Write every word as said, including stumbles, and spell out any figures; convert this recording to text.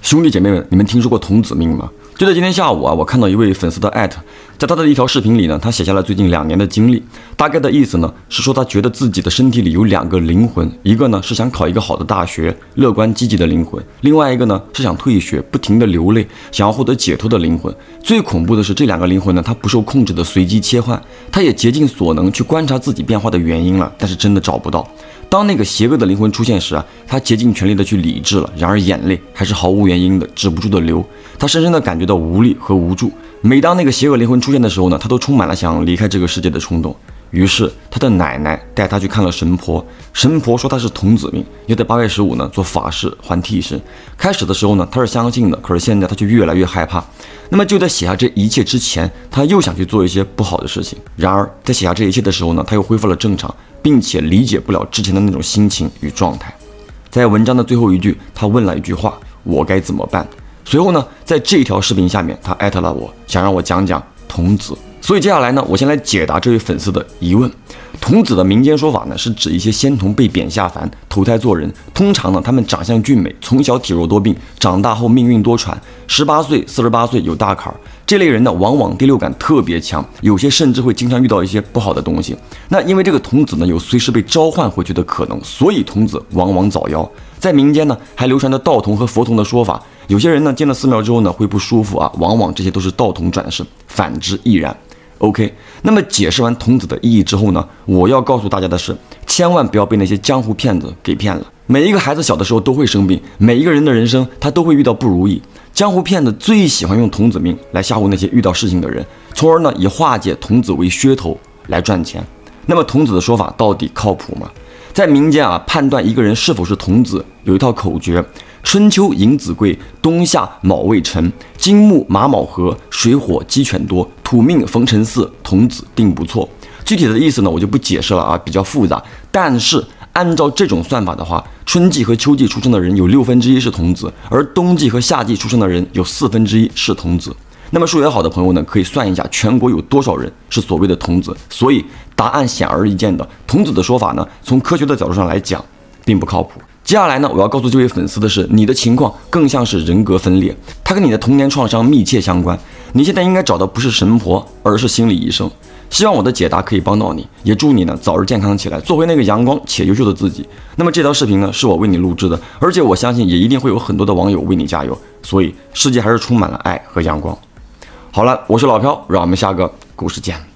兄弟姐妹们，你们听说过童子命吗？就在今天下午啊，我看到一位粉丝的艾特，在他的一条视频里呢，他写下了最近两年的经历。大概的意思呢，是说他觉得自己的身体里有两个灵魂，一个呢是想考一个好的大学，乐观积极的灵魂；另外一个呢是想退学，不停的流泪，想要获得解脱的灵魂。最恐怖的是，这两个灵魂呢，它不受控制的随机切换，他也竭尽所能去观察自己变化的原因了，但是真的找不到。当那个邪恶的灵魂出现时啊，他竭尽全力的去理智了，然而眼泪还是毫无原因的止不住的流，他深深的感觉到无力和无助。每当那个邪恶灵魂出现的时候呢，他都充满了想离开这个世界的冲动。于是他的奶奶带他去看了神婆，神婆说他是童子命，要在八月十五呢做法事还替身。开始的时候呢，他是相信的，可是现在他却越来越害怕。那么就在写下这一切之前，他又想去做一些不好的事情。然而在写下这一切的时候呢，他又恢复了正常，并且理解不了之前的那种心情与状态。在文章的最后一句，他问了一句话：我该怎么办？随后呢，在这条视频下面，他艾特了我，想让我讲讲童子。所以接下来呢，我先来解答这位粉丝的疑问。童子的民间说法呢，是指一些仙童被贬下凡，投胎做人。通常呢，他们长相俊美，从小体弱多病，长大后命运多舛，十八岁、四十八岁有大坎儿。这类人呢，往往第六感特别强，有些甚至会经常遇到一些不好的东西。那因为这个童子呢，有随时被召唤回去的可能，所以童子往往早夭。在民间呢，还流传着道童和佛童的说法。有些人呢，进了寺庙之后呢，会不舒服啊，往往这些都是道童转世，反之亦然。OK， 那么解释完童子的意义之后呢，我要告诉大家的是，千万不要被那些江湖骗子给骗了。每一个孩子小的时候都会生病，每一个人的人生他都会遇到不如意。江湖骗子最喜欢用童子命来吓唬那些遇到事情的人，从而呢以化解童子为噱头来赚钱。那么童子的说法到底靠谱吗？在民间啊，判断一个人是否是童子有一套口诀：春秋寅子贵，冬夏卯未辰，金木马卯合，水火鸡犬多，土命逢辰巳，童子定不错。具体的意思呢，我就不解释了啊，比较复杂。但是按照这种算法的话，春季和秋季出生的人有六分之一是童子，而冬季和夏季出生的人有四分之一是童子。那么数学好的朋友呢，可以算一下全国有多少人是所谓的童子。所以答案显而易见的，童子的说法呢，从科学的角度上来讲，并不靠谱。接下来呢，我要告诉这位粉丝的是，你的情况更像是人格分裂，它跟你的童年创伤密切相关。你现在应该找的不是神婆，而是心理医生。希望我的解答可以帮到你，也祝你呢早日健康起来，做回那个阳光且优秀的自己。那么这条视频呢，是我为你录制的，而且我相信也一定会有很多的网友为你加油。所以世界还是充满了爱和阳光。好了，我是老飘，让我们下个故事见。